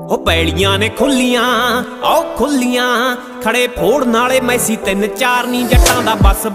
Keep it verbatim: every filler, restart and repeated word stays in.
ओ पैड़ियां ने खुलियां ओ खुलियां खड़े फोड़न वाले मैसी तीन चार नी जट्टां दा बस